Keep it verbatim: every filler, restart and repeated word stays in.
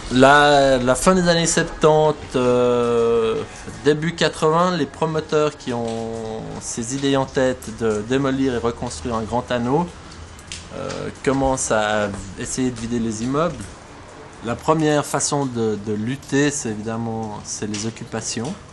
La, la fin des années soixante-dix, euh, début quatre-vingts, les promoteurs qui ont ces idées en tête de démolir et reconstruire un grand anneau euh, commencent à essayer de vider les immeubles. La première façon de, de lutter, c'est évidemment c'est les occupations.